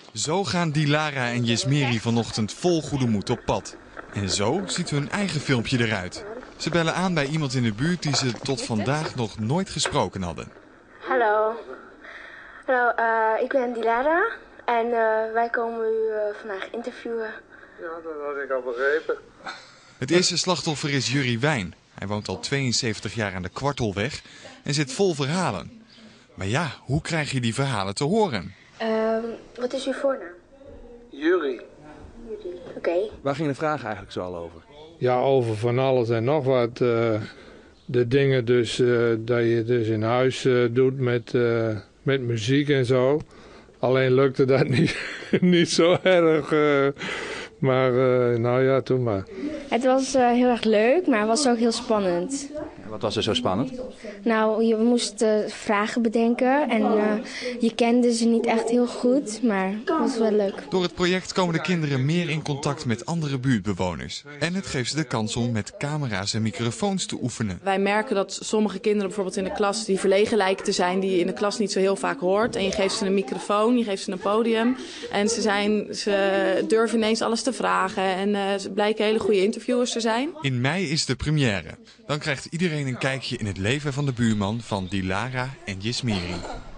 Zo gaan Dilara en Jesmeri vanochtend vol goede moed op pad. En zo ziet hun eigen filmpje eruit. Ze bellen aan bij iemand in de buurt die ze tot vandaag nog nooit gesproken hadden. Hallo. Hallo, ik ben Dilara en wij komen u vandaag interviewen. Ja, dat had ik al begrepen. Het eerste slachtoffer is Jurrie Wijn. Hij woont al 72 jaar aan de Kwartelweg en zit vol verhalen. Maar ja, hoe krijg je die verhalen te horen? Wat is uw voornaam? Jurrie. Oké. Waar ging de vraag eigenlijk zo al over? Ja, over van alles en nog wat. De dingen dus dat je dus in huis doet met muziek en zo. Alleen lukte dat niet zo erg. Maar nou ja, toen maar. Het was heel erg leuk, maar het was ook heel spannend. Wat was er zo spannend? Nou, je moest vragen bedenken en je kende ze niet echt heel goed, maar het was wel leuk. Door het project komen de kinderen meer in contact met andere buurtbewoners. En het geeft ze de kans om met camera's en microfoons te oefenen. Wij merken dat sommige kinderen bijvoorbeeld in de klas die verlegen lijken te zijn, die je in de klas niet zo heel vaak hoort. En je geeft ze een microfoon, je geeft ze een podium. En ze durven ineens alles te vragen en ze blijken hele goede interviewers te zijn. In mei is de première. Dan krijgt iedereen een kijkje in het leven van de buurman van Dilara en Jesmeri.